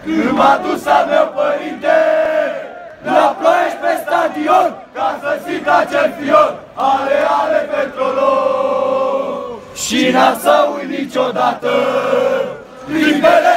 Când m-a dus a meu părinte la Ploiești pe stadion, ca să zic acel fior, ale, ale petrolor. Și n-am să uit niciodată clipele